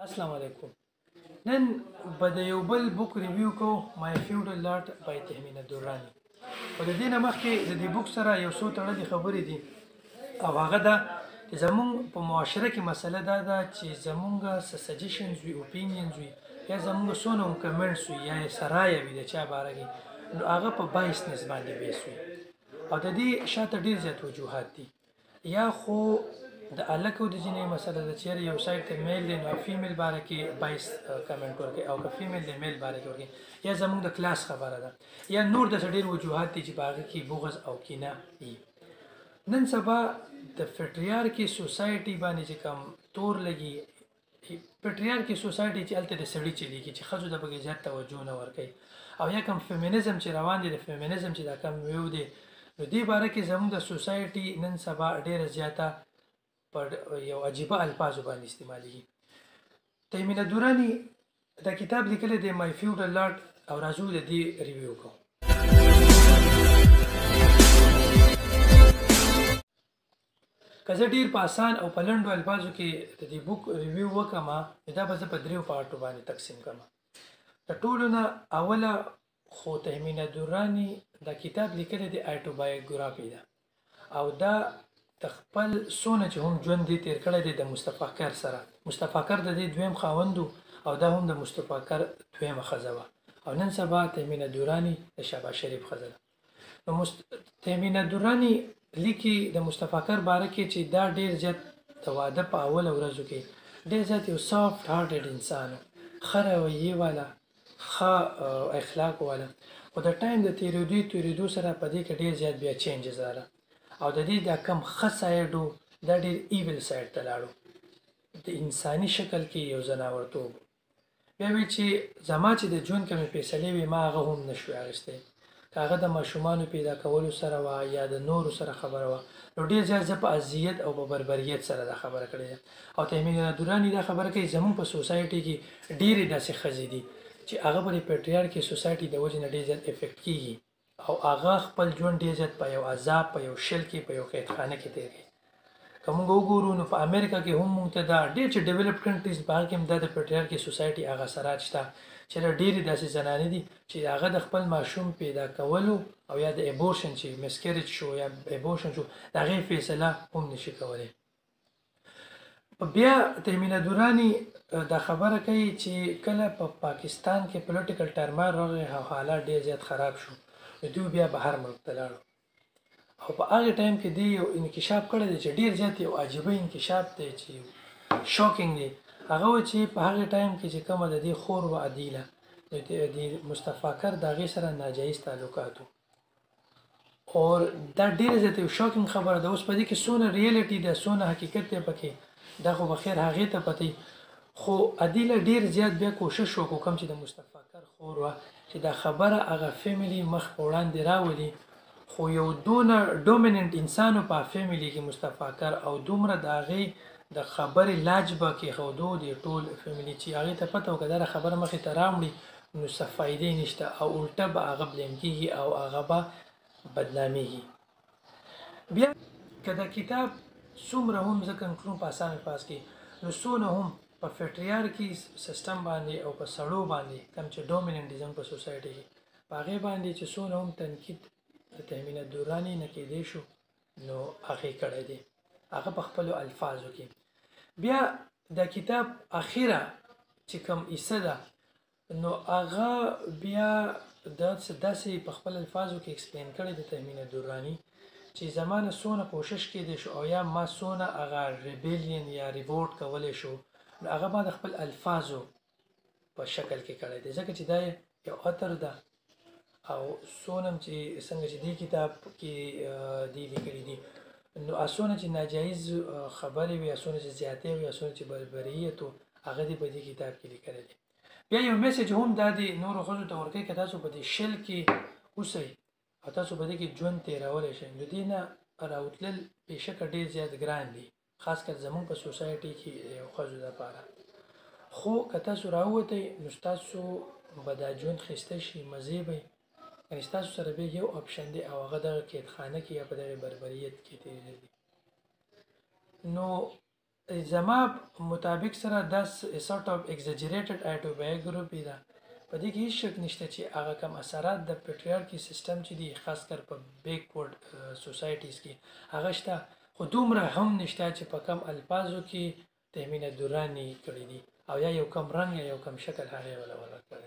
السلام علیکم. نن به د یو بل بوک ریویو کو My Feudal Lord by Tehmina Durrani. او د دې نه مخکې د دې بوک سره یو څو تړلې خبرې دي او هغه ده چې زمونږ په معاشره کې مسله دا ده چې زمونږ څه سجیشنز وي اوپینینز وي یا زمونږ څونه هم کمنټس وي یا یې سرایه وي د چا باره کې نو هغه په بایسنس باندې بیس وي او د دې شاته ډېر زیات وجوهات دي. یا خو د الکو د جنې مسله د چیرې یو سایت ته میل دی نو فیمیل باره کې 22 کمنټ ورکړي او که فیمیل د میل باره کې ورکړي یا زموږ د کلاس خبره ده یا نور د ډېر وجوهات دي چې په هغه کې بغض او کینه وي. نن سبا د فټریارکي سوسایټي باندې چې کوم تور لګي فټریارکي سوسایټي چې هلته د سړي چلیږي چې ښځو ته پکې زیات توجه نه ورکوي او یا کوم فیمینیزم چې روان دی د فیمینیزم چې دا کوم ویو دی نو دې باره کې زموږ د سوسایټي نن سبا ډېره زیاته پر یو عجیبه الفاظو باندې استعمالېږي. تهمینه دوراني دا کتاب لیکلی دی My Feudal Lord او راځو د دې ریویو کوو. که زه ډېر په اسان او په لنډو الفاظو کې د دې بوک ریویو وکړم دا به زه په 3 پارټو باندې تقسیم کړم. د ټولو نه اوله خو تهمینه دوراني دا کتاب لیکلی دی آټوبایوګرافي ده او دا د خپل څونه چې هم ژوند دی تیر کړی دی د مصطفی خر سره. مصطفی خر د دې دویم خاوند او دا هم د مصطفی خر دویمه ښځه وه او نن سبا تهمینه دوراني د شهباز شریف ښځه ده. نو تهمینه دوراني لیکي د مصطفی خر باره کې چې دا ډېر زیات د واده په اوله ورځو کې ډېر زیات یو سافټ هارټډ انسان و، ښه رویې والا، ښه اخلاق والا، خو د ټایم د تېرېدو سره په دې کې ډېر زیات بیا چینجز راغله او د دې دا کم ښه سایډ و دا ډېر ایول سایډ ته لاړو، د انساني شکل کې یو ځناورتوب. بیا وی چې زما چې د ژوند کمې فیصلې وي ما هغه هم نشوی اخیستی، که هغه د ماشومانو پیدا کولو سره وه یا د نورو سره خبره وه نو ډېر زیات زه په اذیت او په بربریت سره دا خبره کړې ده. او تهمینه دوراني دا خبره کوي زموږ په سوسایټي کې ډېرې داسې ښځې دي چې هغه په د پیټریارکي سوسایټي د وجې نه ډېر زیات افیکټ کېږي او هغه خپل ژوند ډېر زیات په یو عذاب په یو شل کې په یو قیدخانه کې تېروي. که موږ وګورو نو په امریکا کې هم موږ ته دا ډېر چې ډیولپ کنټریز په هغه کې هم دا د پیټریارکي سوسایټي هغه اثرات شته چې ډېرې داسې زنانې دي چې هغه د خپل ماشوم پیدا کولو او یا د ابورشن چې مسکریج شو یا ابورشن شو د هغې فیصله هم نشي کولی. بیا تهمینه دوراني دا خبره کوي چې کله په پاکستان کې پولیټیکل ټرمایل راغی او حالات ډېر زیات خراب شو نو دوی بیا بهر ملک ته لاړو او په هغه ټایم کې دی یو انکشاف کړی دی چې ډېر زیات یو عجیبه انکشاف دی چې شاکینګ دی. هغه و چې په هغه ټایم کې چې کومه د دې خور و عدیله د مصطفی خر د هغې سره ناجایز تعلقات و او دا ډېره زیاته یو شاکینګ خبره ده. اوس په دې کې څونه ریالټي ده څونه حقیقت دی پکې دا خو بخیر هغې ته پته خو عدیله ډېر زیات بیا کوشش وکړو کوم چې د مصطفی خر خور وه چې دا خبره هغه فیملی مخ په وړاندې راولي خو یو دونه ډومیننټ انسان په فیملی کې مصطفی خر او دومره د هغې د خبرې لاج به کېښودو د ټول فیملی چې هغې ته پته وکړه دا خبره مخې ته راوړي نو څه فایدې نشته او الټه به هغه بلیم کېږي او هغه به بدنامېږي. بیا که د کتاب څومره هم زه کنکلون په اسان الفاظ کې نو څونه هم په فټریارکي سیسټم باندې او په سړو باندې کوم چې ډومیننټیزم په سوسایټي کې په هغې باندې چې څونه هم تنقید د تهمینه دوراني نه کېدی شو نو هغې کړی دی هغه په خپلو الفاظو کې. بیا د کتاب اخیره چې کوم حصه ده نو هغه بیا داسې په خپل الفاظو کې ایکسپلین کړی د تهمینه دوراني چې زما نه څونه کوشش کېدی شو او یا ما څونه هغه ریبیلین یا ریوولټ کولی شو نو هغه ما د خپل الفاظو په شکل کې کړی دی ځکه چې دا یو اتر ده او څونه چې څنګه چې دې کتاب کې دی لیکلي دي نو څونه چې ناجایز خبرې وي څونه چې زیاتې وي څونه چې بربریت و هغه دې په دې کتاب کې لیکلی دی. بیا یو میسج هم دا دی نورو ښځو ته ورکوي که تاسو په دې شل کې اوسئ او تاسو په دې کې ژوند تېرولی شئ نو دې نه راوتلل بېشکه ډېر زیات ګران دي خاص کر زموږ په سوسایټي کې یو ښځو دپاره. خو که تاسو راووتئ نو ستاسو به دا ژوند ښایسته شي مزې به یعنې ستاسو سره بیا یو اپشن دی او هغه دغه قیدخانه کې یا په دغې بربریت کې تېرېدل دي. نو زما مطابق سره دا سورټ اف ایگزاجریټډ اټوبایوګرافي ده. په دې کې هیڅ شک نشته چې هغه کم اثرات د پیټریارکي سیستم چې دی خاص کر په بیکورډ سوسایټیز کې هغه شته، خو دومره هم نشته چې په کم الفاظو کې تهمینه دوراني کړي دي او یا یو کم رنګ یا یو کم شکل هغې ولا ورکړی.